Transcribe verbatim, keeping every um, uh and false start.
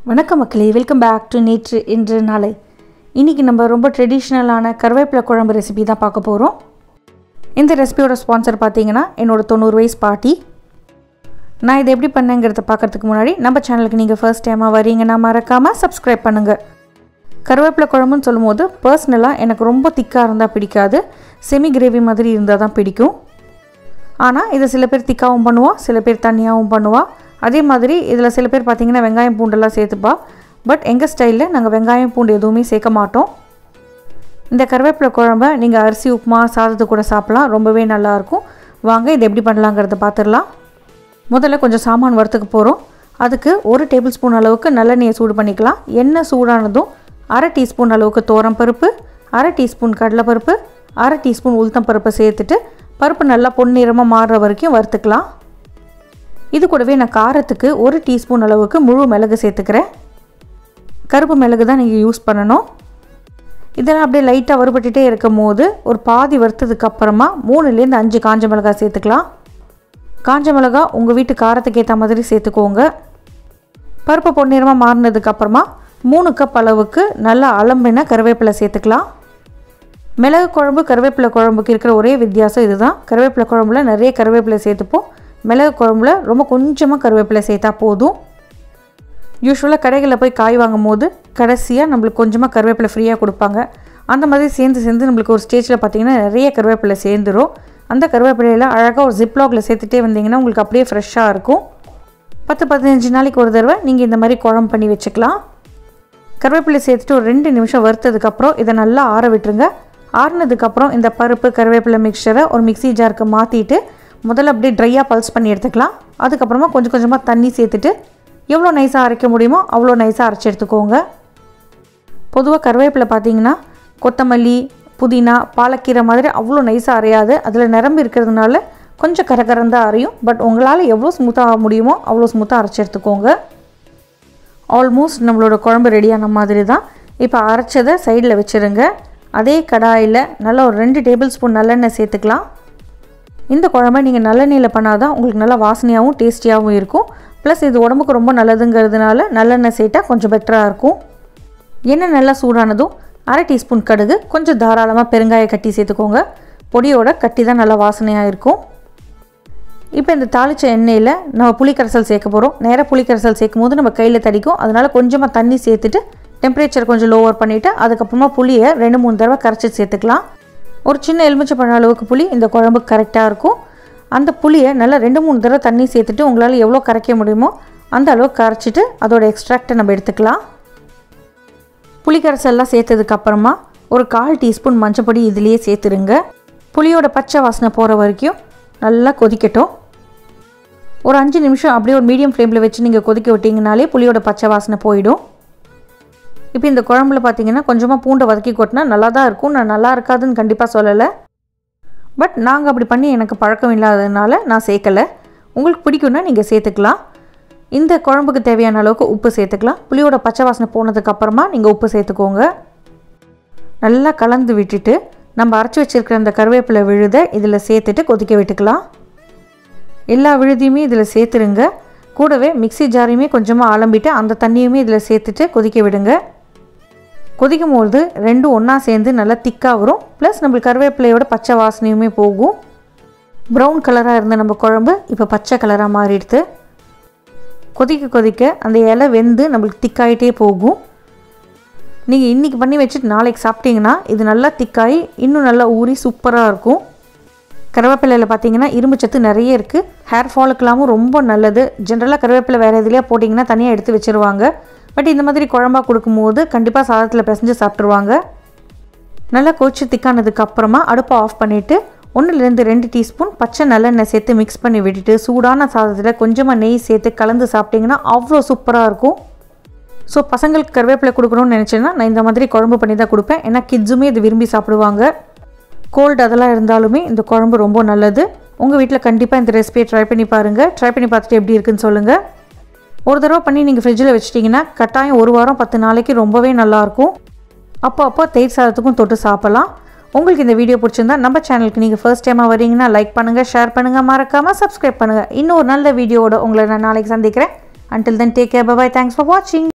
Vanakkam Makkalae, welcome back to NINI-NetruIndruNalai. இன்னைக்கு நம்ம ரொம்ப ட்ரெடிஷனலான கருவேப்பிலை குழம்பு ரெசிபி தான் பார்க்க போறோம். இந்த ரெசிபியோட ஸ்பான்சர் பாத்தீங்கன்னா என்னோட தொண்ணூறு வயசு பாட்டி. நான் இதை எப்படி பண்ணேங்கறத பார்க்கிறதுக்கு முன்னாடி நம்ம சேனலுக்கு நீங்க ஃபர்ஸ்ட் டைமா வரீங்கன்னா மறக்காம Subscribe பண்ணுங்க. கருவேப்பிலை குழம்புன்னு சொல்லும்போது पर्सनலா எனக்கு ரொம்ப திக்கா இருந்தா பிடிக்காது. செமி கிரேவி மாதிரி இருந்தா தான் பிடிக்கும். ஆனா இத சில பேர் திக்காவும் பண்ணுவா, சில பேர் தண்ணியாவும் பண்ணுவா. அதே மாதிரி இதல சில பேர் பாத்தீங்கன்னா வெங்காயம் பூண்டெல்லாம் சேர்த்துப்பா. பட் எங்க ஸ்டைல்ல நாங்க வெங்காயம் பூண்டு எதுவுமே சேர்க்க மாட்டோம். இந்த கருவேப்பிலை குழம்பை நீங்க அரிசி உப்புமா சாதத்து கூட சாப்பிடலாம், ரொம்பவே நல்லா இருக்கும். வாங்க இத எப்படி பண்ணலாம்ங்கறத பாத்துறலாம். முதல்ல கொஞ்சம் சாமான் வறுத்துக்க போறோம். அதுக்கு ஒரு டேபிள்ஸ்பூன் அளவுக்கு நல்லெண்ணெய் சூடு பண்ணிக்கலாம். எண்ணெய் சூடானதும் அரை டீஸ்பூன் அளவுக்கு தோரம் பருப்பு, அரை டீஸ்பூன் கடலை பருப்பு, அரை டீஸ்பூன் உளுத்தம் பருப்பு சேர்த்துட்டு பருப்பு நல்லா பொன்னிறமா மாறுற வரைக்கும் வறுத்துக்கலாம். இது கூடவே நான் காரத்துக்கு ஒரு டீஸ்பூன் அளவுக்கு முழு மிளகு சேர்த்துக்கிறேன். கருப்பு மிளகு தான் நீங்க யூஸ் பண்ணனும். இதெல்லாம் அப்படியே லைட்டா வறுபட்டுட்டே இருக்கும்போது ஒரு பாதி வறுத்ததுக்கு அப்புறமா மூணுல இருந்து அஞ்சு காஞ்ச மிளகாய் சேர்த்துக்கலாம். காஞ்ச மிளகாய் உங்க வீட்டு காரத்துக்கு ஏத்த மாதிரி சேர்த்துக்கோங்க. பருப்பு பொன்னிறமா மாறினதுக்கு அப்புறமா மூணு கப் அளவுக்கு நல்லா அலம்பின கருவேப்பிலை சேர்த்துக்கலாம். மிளகு குழம்பு கருவேப்பிலை குழம்புக்கு இருக்கிற ஒரே வித்தியாசம் இதுதான். கருவேப்பிலை குழம்புல நிறைய கருவேப்பிலை சேர்த்துப்போம். மிளகு குழம்புல ரொம்ப கொஞ்சமா கருவேப்பிலை சேர்த்தா போதும். யூசுவலா கடைகளில போய் காய் வாங்கும்போது கடைசியா நமக்கு கொஞ்சமா கருவேப்பிலை ஃப்ரீயா கொடுப்பாங்க. அந்த மாதிரி சேர்ந்து சேர்ந்து நமக்கு ஒரு ஸ்டேஜ்ல பாத்தீங்கன்னா நிறைய கருவேப்பிலை சேர்ந்துரும். அந்த கருவேப்பிலையில அழகா ஒரு ஜிப்லாக்ல சேர்த்துட்டே வந்தீங்கன்னா உங்களுக்கு அப்படியே ஃப்ரெஷ்ஷா இருக்கும். பத்து பதினைந்து நாளைக்கு ஒரு தடவை நீங்க இந்த மாதிரி குழம்பு பண்ணி வெச்சுக்கலாம். கருவேப்பிலை சேர்த்துட்டு ஒரு ரெண்டு நிமிஷம் வறுத்ததுக்கு அப்புறம் இத நல்லா ஆற விட்டுருங்க. ஆறுனதுக்கு அப்புறம் இந்த பருப்பு கருவேப்பிலை மிக்சரை ஒரு மிக்ஸி ஜாருக்கு மாத்திட்டு முதல்ல அப்படியே ட்ரையா பல்ஸ் பண்ணி எடுத்துக்கலாம். அதுக்கு அப்புறமா கொஞ்சம் கொஞ்சமா தண்ணி சேர்த்துட்டு எவ்வளவு நைஸா அரைக்க முடியுமோ அவ்வளவு நைஸா அரைச்சு எடுத்துக்கோங்க. பொதுவா கருவேப்பிலை பாத்தீங்கன்னா கொத்தமல்லி, புதினா, பாலக்கீரை மாதிரி அவ்வளவு நைஸா அரையாது. அதுல நரம்பு இருக்கிறதுனால கொஞ்சம் கரகரந்தா அரையும். பட் உங்களால எவ்வளவு ஸ்மூத்தா முடியுமோ அவ்வளவு ஸ்மூத்தா அரைச்சு எடுத்துக்கோங்க. ஆல்மோஸ்ட் நம்மளோட குழம்பு ரெடியான மாதிரி தான். இப்போ அரைச்சதை சைடுல வெச்சிருங்க. அதே கடாயில நல்லா ஒரு ரெண்டு டேபிள்ஸ்பூன் நல்லெண்ணெய் சேர்த்துக்கலாம். இந்த குழம்பை நீங்க நல்லெண்ணெயில பண்ணாதான் உங்களுக்கு நல்ல வாசனையாவும் டேஸ்டியாவும் இருக்கும். ப்ளஸ் இது உடம்புக்கு ரொம்ப நல்லதுங்கிறதுனால நல்லெண்ணெய் சேர்த்தா கொஞ்சம் பெட்டரா இருக்கும். எண்ணெய் நல்லா சூடானதும் அரை டீஸ்பூன் கடுகு, கொஞ்சம் தாராளமா பெருங்காய கட்டி சேர்த்துக்கோங்க. பொடியோட கட்டி தான் நல்ல வாசனையா இருக்கும். இப்போ இந்த தாளிச்ச எண்ணெயில நம்ம புளிக்கரைசல் சேர்க்க போறோம். நேரா புளிக்கரைசல் சேர்க்கும்போது நம்ம கையில தடிக்கும். அதனால கொஞ்சமா தண்ணி சேர்த்துட்டு டெம்பரேச்சர் கொஞ்சம் லோவர் பண்ணிட்டு அதுக்கு அப்புறமா புளியை ரெண்டு மூணு தடவை கரைச்சி சேர்த்துக்கலாம். ஒரு சின்ன எலுமிச்சை பழ அளவுக்கு புளி இந்த குழம்புக்கு கரெக்ட்டா இருக்கும். அந்த புளியை நல்லா ரெண்டு மூணு தடவை தண்ணி சேர்த்துட்டு உங்களால எவ்வளவு கரைக்க முடியுமோ அந்த அளவுக்கு கரைச்சிட்டு அதோட எக்ஸ்ட்ராக்ட்டை நம்ம எடுத்துக்கலாம். புளி கரைசல்லாம் சேர்த்ததுக்கு அப்புறமா ஒரு கால் டீஸ்பூன் மஞ்சள் பொடி இதிலேயே சேர்த்துருங்க. புளியோட பச்சை வாசனை போற வரைக்கும் நல்லா கொதிக்கட்டும். ஒரு அஞ்சு நிமிஷம் அப்படியே ஒரு மீடியம் ஃப்ளேம்ல வச்சு நீங்க கொதிக்க விட்டீங்கனாலே புளியோட பச்சை வாசனை போய்டும். இப்போ இந்த குழம்புல பாத்தீங்கன்னா கொஞ்சமா பூண்டை வதக்கி கொட்டினா நல்லா தான் இருக்கும். நான் நல்லா இருக்காதுன்னு கண்டிப்பா சொல்லல. பட் நாங்க அப்படி பண்ணி எனக்கு பழக்கம் இல்லாததனால நான் சேர்க்கல. உங்களுக்கு பிடிக்கும்னா நீங்க சேர்த்துக்கலாம். இந்த குழம்புக்கு தேவையான அளவுக்கு உப்பு சேர்த்துக்கலாம். புளியோட பச்சை வாசனை போனதுக்கு அப்புறமா நீங்க உப்பு சேர்த்துக்கோங்க. நல்லா கலந்து விட்டுட்டு நம்ம அரைச்சு வச்சிருக்கிற அந்த கருவேப்பிலை விழுதை இதல சேர்த்துட்டு கொதிக்க விட்டுக்கலாம். எல்லா விழுதியுமே இதல சேர்த்துருங்க. கூடவே மிக்ஸி ஜாரையுமே கொஞ்சமா அலம்பிட்டு அந்த தண்ணியுமே இதல சேர்த்துட்டு கொதிக்க விடுங்க. கொதிக்கும்போது ரெண்டும் ஒண்ணா சேர்ந்து நல்லா திக்கா வரும். ப்ளஸ் நம்ம கருவேப்பிலையோட பச்சை வாசனையுமே போகும். பிரவுன் கலரா இருந்த நம்ம குழம்பு இப்போ பச்சை கலரா மாறிடுது. கொதிக்க கொதிக்க அந்த இலை வெந்து நமக்கு திக்காயிட்டே போகும். நீங்க இன்னைக்கு பண்ணி வச்சிட்டு நாளைக்கு சாப்பிட்டீங்கன்னா இது நல்லா திக்காயி இன்னும் நல்லா ஊறி சூப்பரா இருக்கும். கருவேப்பிலையில பாத்தீங்கன்னா இரும்பு சத்து நிறைய இருக்கு. ஹேர் ஃபாலுக்குலாம் ரொம்ப நல்லது. ஜெனரலா கருவேப்பிலை வேற எதுலயா போடிங்கனா தனியா எடுத்து வச்சிருவாங்க. பட் இந்த மாதிரி குழம்பா கொடுக்கும்போது கண்டிப்பா சாதத்துல பிசைஞ்சு சாப்பிட்டுருவாங்க. நல்லா கொதிச்சு திக்கானதுக்கு அப்புறமா அடுப்பை ஆஃப் பண்ணிட்டு ஒண்ணுல இருந்து ரெண்டு டீஸ்பூன் பச்சை நல்லெண்ணெய் சேர்த்து மிக்ஸ் பண்ணி விட்டுட்டு சூடான சாதத்துல கொஞ்சமா நெய் சேர்த்து கலந்து சாப்பிட்டீங்கன்னா அவ்வளோ சூப்பரா இருக்கும். ஸோ பசங்களுக்கு கருவேப்பிலை கொடுக்கணும்னு நினைச்சேன்னா நான் இந்த மாதிரி குழம்பு பண்ணி தான் கொடுப்பேன். ஏன்னா கிட்ஸுமே இது விரும்பி சாப்பிடுவாங்க. கோல்டு அதெல்லாம் இருந்தாலுமே இந்த குழம்பு ரொம்ப நல்லது. உங்க வீட்ல கண்டிப்பா இந்த ரெசிபியை ட்ரை பண்ணி பாருங்க. ட்ரை பண்ணி பார்த்துட்டு எப்படி இருக்குன்னு சொல்லுங்க. ஒரு தடவை பண்ணி நீங்க ஃப்ரிட்ஜ்ல வச்சிட்டீங்கன்னா கட்டாயம் ஒரு வாரம் பத்து நாளைக்கு ரொம்பவே நல்லா இருக்கும். அப்போ அப்போ தயிர் சாதத்துக்கும் தொட்டு சாப்பிடலாம். உங்களுக்கு இந்த வீடியோ பிடிச்சிருந்தா நம்ம சேனலுக்கு நீங்க ஃபர்ஸ்ட் டைமா வரீங்கன்னா லைக் பண்ணுங்க, ஷேர் பண்ணுங்க, மறக்காம Subscribe பண்ணுங்க. இன்னொரு நல்ல வீடியோவோட உங்களை நான் நாளைக்கு சந்திக்கிறேன். Until then, take care. Bye bye. Thanks for watching.